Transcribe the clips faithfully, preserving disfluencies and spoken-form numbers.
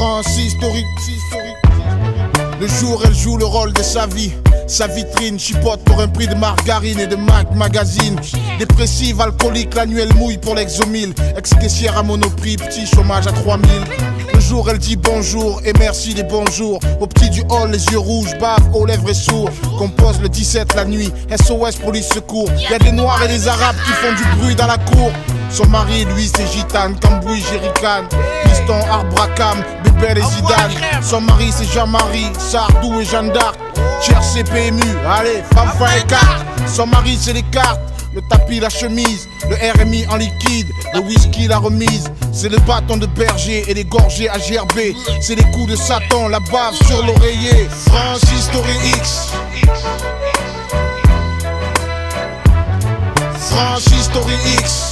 Francis Story. Le jour, elle joue le rôle de sa vie. Sa vitrine chipote pour un prix de margarine et de Mac Magazine. Dépressive, alcoolique, la nuit elle mouille pour l'exomile. Ex-caissière à Monoprix, petit chômage à trois mille. Le jour elle dit bonjour et merci des bonjours. Au petit du hall, les yeux rouges, bave, aux lèvres et sourds. Compose le dix-sept la nuit, S O S police secours. Y'a des noirs et des arabes qui font du bruit dans la cour. Son mari, lui, c'est gitane, cambouis, jerrycan. Piston, arbracam, bébé et Zidane. Son mari, c'est Jean-Marie, Sardou et Jeanne d'Arc. Cherche P M U, allez, femme, fin et carte. Son mari, c'est les cartes, le tapis, la chemise. Le R M I en liquide, le whisky, la remise. C'est le bâton de berger et les gorgées à gerber. C'est les coups de Satan, la bave sur l'oreiller. Francis Story X. Francis Story X.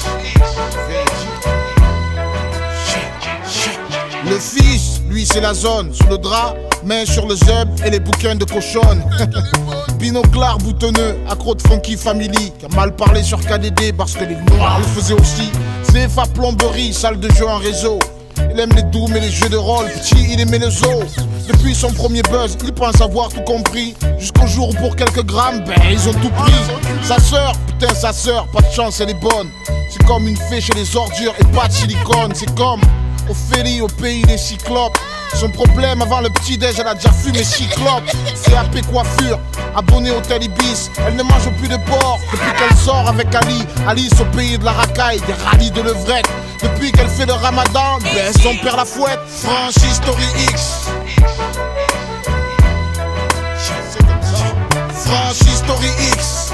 Le fils, lui c'est la zone, sous le drap, main sur le zeb et les bouquins de cochonne. Binoclard boutonneux, accro de Funky Family, qui a mal parlé sur K D D parce que les noirs le faisaient aussi. C F A plomberie, salle de jeu en réseau. Il aime les dooms et les jeux de rôle, petit il aimait le zoo. Depuis son premier buzz, il pense avoir tout compris. Jusqu'au jour où pour quelques grammes, ben ils ont tout pris. Sa sœur, putain sa sœur, pas de chance elle est bonne. C'est comme une fée chez les ordures et pas de silicone. C'est comme Ophélie au pays des cyclopes. Son problème avant le petit-déj, elle a déjà fumé cyclope. C A P coiffure, abonnée au Tel Ibis. Elle ne mange plus de porc depuis qu'elle sort avec Ali. Alice au pays de la racaille, des rallyes de levrette. Depuis qu'elle fait le ramadan, ben son père la fouette. Francis Story X. C'est comme ça. Francis Story X.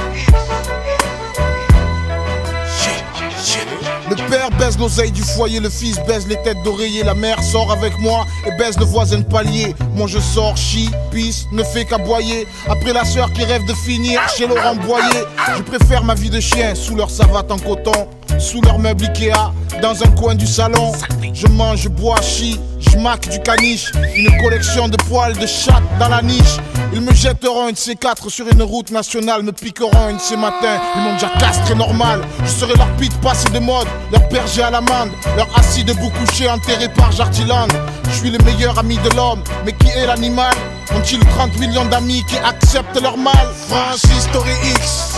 Le père baise l'oseille du foyer, le fils baise les têtes d'oreiller. La mère sort avec moi et baise le voisin de palier. Moi je sors, chie, pisse, ne fait qu'aboyer. Après la sœur qui rêve de finir chez Laurent Boyer. Je préfère ma vie de chien, sous leur savate en coton, sous leur meuble Ikea, dans un coin du salon. Je mange, je bois, chie, je maque du caniche. Une collection de poils de chatte dans la niche. Ils me jetteront une C quatre sur une route nationale, me piqueront une ce matin. Ils m'ont déjà castré normal. Je serai leur pit passé de mode, leur berger à l'amande, leur assis debout couché enterré par Jardiland. Je suis le meilleur ami de l'homme, mais qui est l'animal? Ont-ils trente millions d'amis qui acceptent leur mal? Francis Story X.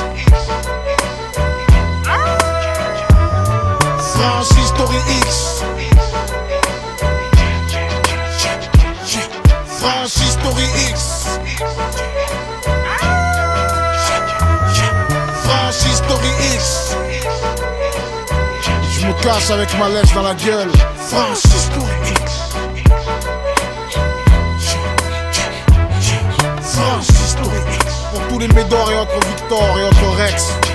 Francis Story X. Francis Story X. Francis Story X. Je me casse avec ma lèche dans la gueule. Francis Story X. Francis Story X. Pour tous les Médor et autres Victor et autres Rex.